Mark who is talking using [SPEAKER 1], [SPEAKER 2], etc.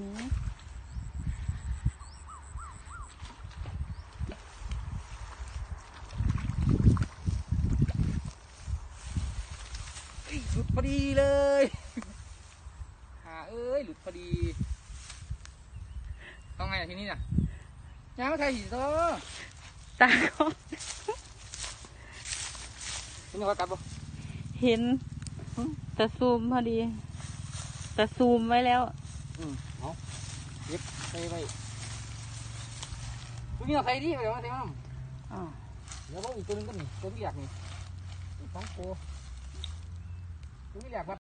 [SPEAKER 1] หลุดพอดีเลยเอ้ยหลุดพอดีต้องไงทีนี้น่ะยังไม่ไทยหินโซ่
[SPEAKER 2] ตาก็
[SPEAKER 1] เห็นเขากลับบ่
[SPEAKER 2] เห็นแต่ซูมพอดีแต่ซูมไว้แล้ว
[SPEAKER 1] เอาเก็บใส่ไว้ตัวนี้เราใส่ดิเดี๋ยวมาใส่มั้งเดี๋ยวพวกอีกตัวนึงก็นี่ตัวที่อยากนี่2 ตัวที่อยากว่า